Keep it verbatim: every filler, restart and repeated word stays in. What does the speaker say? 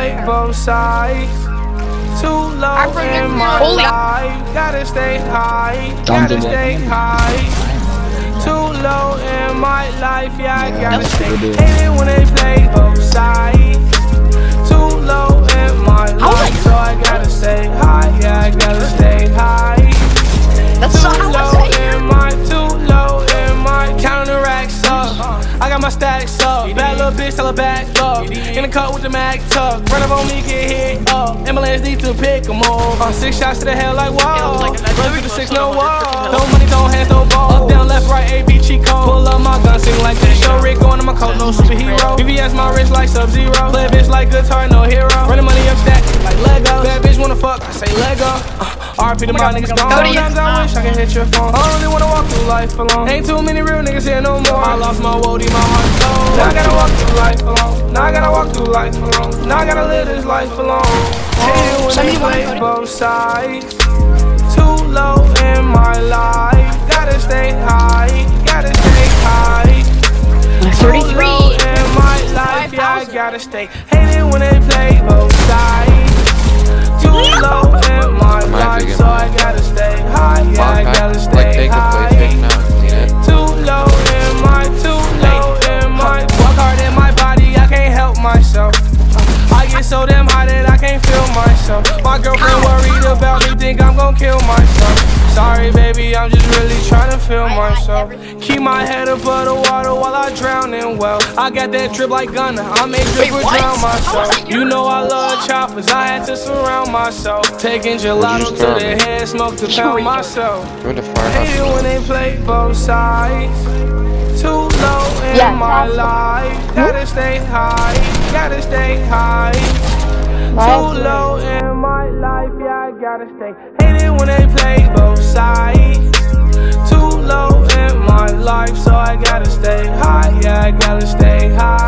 play both sides. Too low in my life, gotta stay high, gotta stay high. Too low in my life, yeah, I gotta stay. Hate it when they play both sides. Too low in my life, so I gotta stay high, yeah, I gotta stay high. Too low in my, too low in my, counting the racks up. I got my stacks up, bad little bitch, tell her back up. In the cut with the mag tuck, run up on me, get hit up. Ambulance need to pick them up. Uh, six shots to the head like wall. Run through the six, no wall. No money, no hands, no ball. Up, down, left, right, A, B, cheat code. Pull up my gun, sing like this. Show Rick going to my coat, no superhero. B V S my wrist like Sub-Zero. Play a bitch like guitar, no hero. Running money up stack like Lego. Bad bitch wanna fuck, I say Lego. Uh, R P to my niggas gone. Sometimes I wish I could hit your phone. I don't really wanna walk through life alone. Ain't too many real niggas here no more. I lost my woody, my heart cold. Now I gotta walk through life alone. Now I gotta walk through life alone. Now I gotta live this life alone. Hate it when they play both sides. Too low in my life. Gotta stay high. Gotta stay high. Too low in my life. Yeah, I gotta stay. Hate it when they play both sides. Too low in my life, so I gotta stay high. Yeah, I gotta stay high. Too low in my, too low in my. Walk hard in my body, I can't help myself. I get so damn high that I can't feel myself. My girlfriend worried about me, think I'm gon' kill myself. Sorry baby, I'm just really trying to feel myself. Keep my head above the water while I drown in well. I got that drip like Gunna, I make drip or drown myself. You know I love choppers, I had to surround myself. Taking gelato to the head, smoke to pound myself. Hate it when they play both sides. Too low in yeah, my life, gotta stay high, gotta stay high. Too low in my life, yeah, I gotta stay. Hate it when they play both sides. Too low in my life, so I gotta stay high, yeah, I gotta stay high.